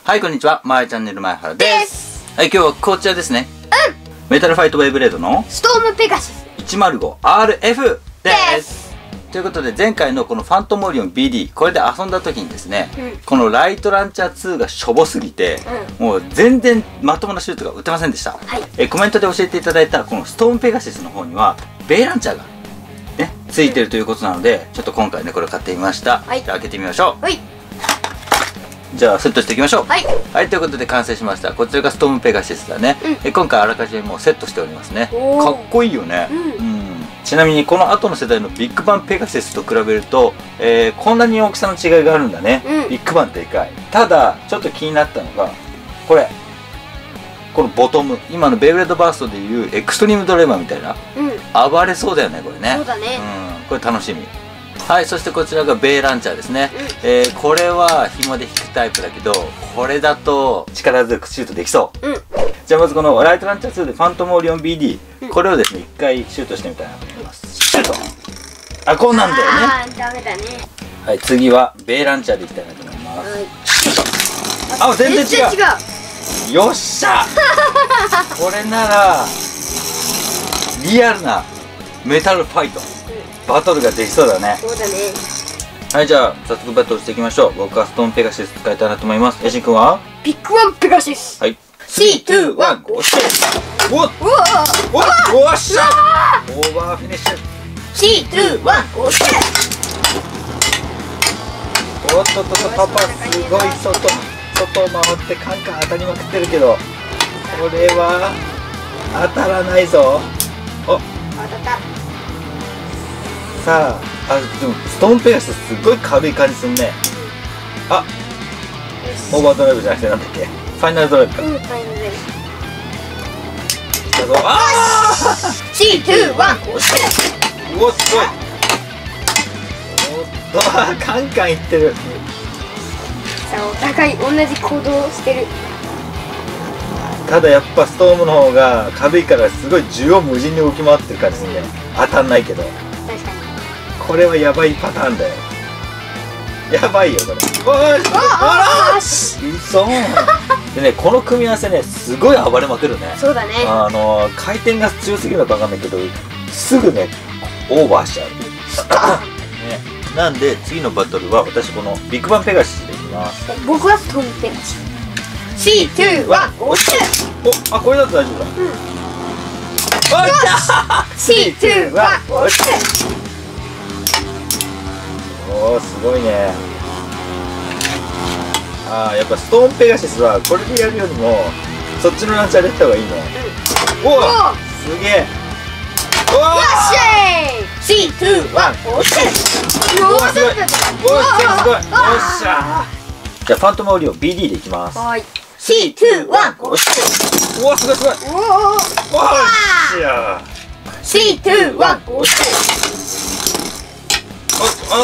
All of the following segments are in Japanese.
はい、こんにちは。まえチャンネル前原です。はい、今日はこちらですね。メタルファイトベイブレードのストームペガシス 105RF です。ということで、前回のこのファントムオリオン BD、これで遊んだ時にですね、このライトランチャー2がしょぼすぎて、もう全然まともなシュートが打てませんでした。コメントで教えていただいたこのストームペガシスの方には、ベイランチャーがね、ついてるということなので、ちょっと今回ね、これを買ってみました。じゃあ開けてみましょう。じゃあセットしていきましょう。はい、ということで完成しました。こちらがストームペガシスだね。今回あらかじめもうセットしておりますね。かっこいいよね。ちなみにこの後の世代のビッグバンペガシスと比べると、こんなに大きさの違いがあるんだね。ビッグバンでかい。ただちょっと気になったのがこれ、このボトム、今のベイブレードバーストでいうエクストリームドライバーみたいな、暴れそうだよねこれね。 そうだね。 これ楽しみ。はい、そしてこちらがベイランチャーですね。これは紐で引くタイプだけど、これだと力強くシュートできそう。じゃあまずこのライトランチャー2でファントムオリオン BD、これをですね、一回シュートしてみたいなと思います。シュート。あ、こうなんだよね。 ダメだね。 はい、次はベイランチャーでいきたいなと思います。シュート。あ、全然違う。よっしゃこれならリアルなメタルファイト、バトルができそうだね。 そうだね。 はい、じゃあ早速バトルしていきましょう。僕はストーンペガシス使いたいなと思います。ヤシン君はビッグワンペガシス。 はい、3、2、1、ゴーシュ。おっおっしゃオーバーフィニッシュ。 3、2、1、ゴーシュ。 おっとっとと、パパすごい外を回ってカンカン当たりまくってるけど、これは当たらないぞ。お、 当たった。 さあ、でもストーンペガシスすっごい軽い感じするね。あ、オーバードライブじゃなくてなんだっけ、ファイナルドライブか。 ファイナルドライブ。 だぞ。ああ 3、2、1、ゴーシュ。うお、すごい。おっと、カンカンいってる。 さあ、お互い同じ行動をしてる。 ただやっぱストームの方が軽いからすごい縦横無尽に動き回ってる感じするね。当たんないけど。 確かに。 これはやばいパターンだよ。やばいよこれ。おい、あら、嘘。でね、この組み合わせね、すごい暴れまくるね。 そうだね。 回転が強すぎるのかわかんないけど、すぐねオーバーしちゃう。ね、なんで次のバトルは私このビッグバンペガシスでいきます。 僕はストームペガシス。3、2、1、ゴーシュ。 お、あ、これだと大丈夫だ。おい、 3、2、1、ゴーシュ。 おー、すごいね。ああ、やっぱストーンペガシスはこれでやるよりもそっちのランチャーでやった方がいいね。おお、すげえ。おお、 よっしゃー。3、2、1、ゴーシュ。 おお、すごい。おお、すごい。よっしゃー。じゃあファントムオリオン BD でいきます。 はい。3、2、1、ゴーシュ。 おお、すごいすごい。おお、おっしゃー。 3、2、1、ゴーシュ。 おお、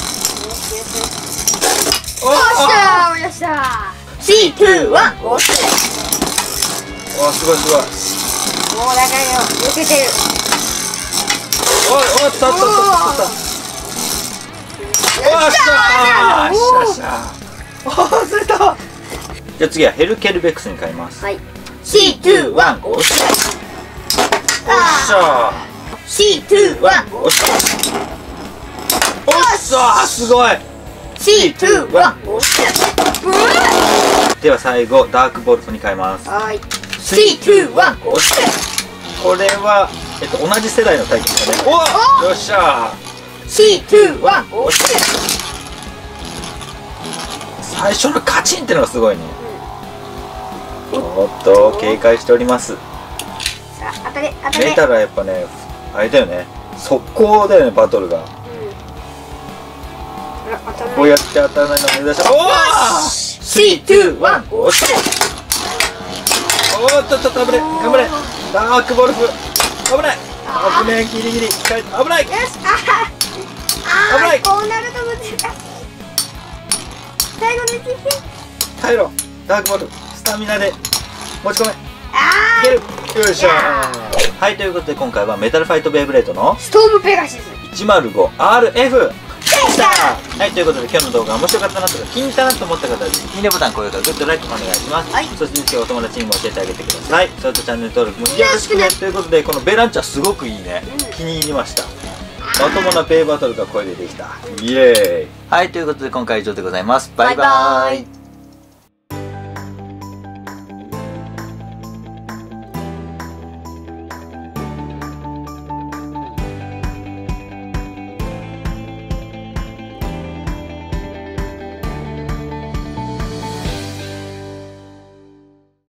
よっしゃー、よっしゃー。3、2、1、ゴーシュ。 おお、すごいすごい。 もうだからよ、抜けてる。 おい、おっとっとっとっと。おっしゃー。よっしゃー。おお、釣れた。じゃあ次はヘルケルベックスに変えます。 はい。3、2、1、ゴーシュ。 おっしゃー。 3、2、1、ゴーシュ。 おっしゃー、すごい。 3、2、1、ゴーシュ。 では最後ダークボルトに変えます。 はい。3、2、1、ゴーシュ。 これは同じ世代の対決だね。おお、よっしゃー。 3、2、1、ゴーシュ。 最初のカチンってのがすごいね。おっと、警戒しております。 さあ、当たれ、当たれ。 メタルはやっぱね、あれだよね、速攻だよね、バトルが。こうやって当たらないのを目指して、おお、 3、2、1、ゴーシュ。 おーっとっと、頑張れ頑張れ。ダークボルフ危ない、危ない、ギリギリ危ない、 よし、危ない。 こうなると思ってた。最後の一撃。 耐えろ、ダークボルフ、スタミナで持ち込め。いける。よいしょー。はい、ということで今回はメタルファイトベイブレードのストームペガシス 105RF した。 はい、ということで今日の動画面白かったなとか気に入ったなと思った方はぜひいいねボタン、高評価、グッドライクお願いします。 はいそしてお友達にも教えてあげてください。それとチャンネル登録もよろしくね。ということでこのベランチャすごくいいね、気に入りました。まともなペイバトルがこれでできた。イエーイ。はい、ということで今回は以上でございます。バイバーイ。